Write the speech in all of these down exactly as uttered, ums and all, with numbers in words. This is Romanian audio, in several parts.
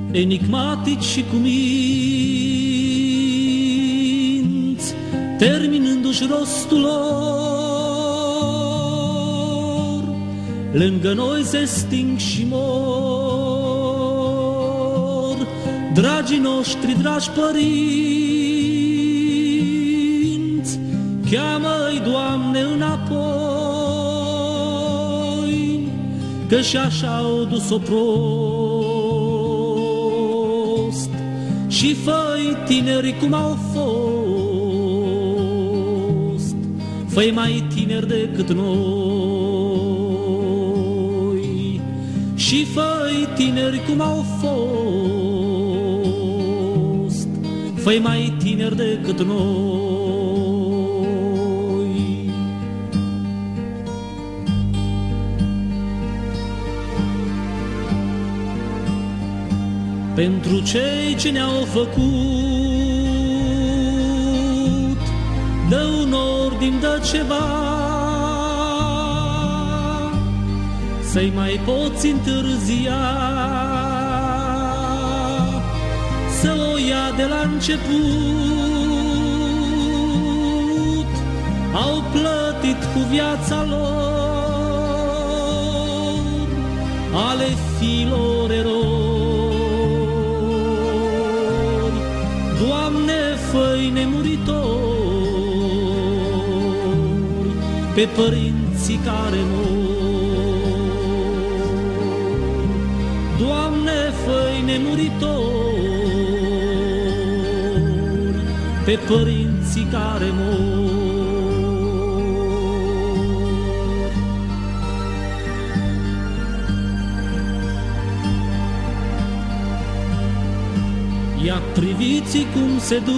enigmatici și cuminți, terminându-și rostul lor, lângă noi se sting și mor. Dragii noștri, dragi părinți, cheamă-i, Doamne, înapoi, că și așa au dus-o prost. Și fă-i tineri cum au fost, fă-i mai tineri decât noi. Și fă-i tineri cum au fost, fă-i mai tineri decât noi. Pentru cei ce ne-au făcut, dă un ordin, dă ceva, să-i mai poți întârzia, să o ia de la început. Au plătit cu viața lor, ale fiilor eroi. Doamne, fă-i nemuritori pe părinții care mor. Doamne, fă-i nemuritori pe părinții care mor. Ia priviți cum se duc,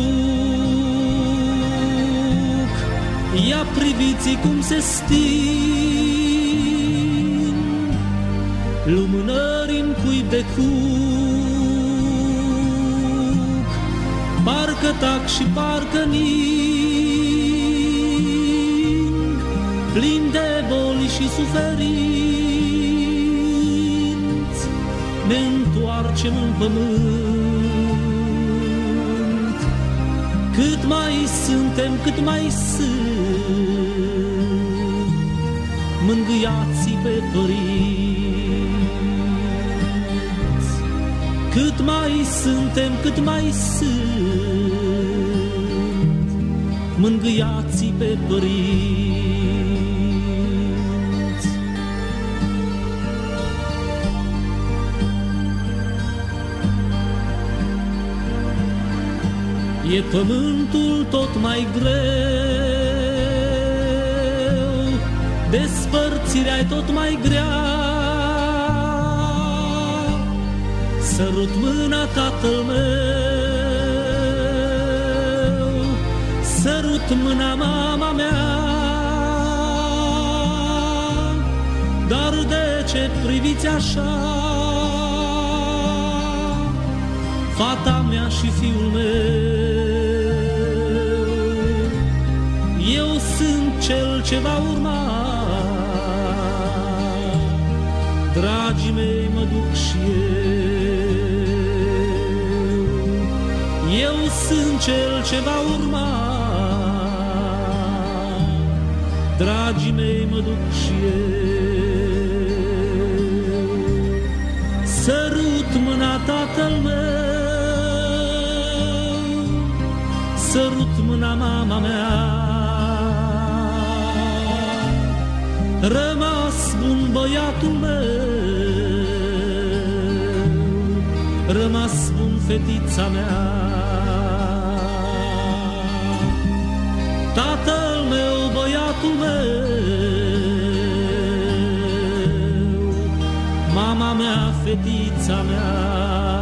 ia priviți cum se sting, lumânări în cuib de cuc, parcă tac și parcă ning, plin de boli și suferinți, ne întoarcem în pământ. Cât mai suntem, cât mai sunt, mângâiați pe părinți. Cât mai suntem, cât mai sunt, mângâiați pe părinți. E pământul tot mai greu, despărțirea-i tot mai grea. Sărut mâna tatăl meu, sărut mâna mama mea. Dar de ce priviți așa, fata mea și fiul meu? Eu sunt cel ce va urma, dragii mei, mă duc și eu. Eu sunt cel ce va urma, dragii mei, mă duc și eu. Sărut mâna tatăl meu, sărut mâna mama mea. Rămas bun băiatul meu, rămas bun fetița mea. Tatăl meu, băiatul meu, mama mea, fetița mea.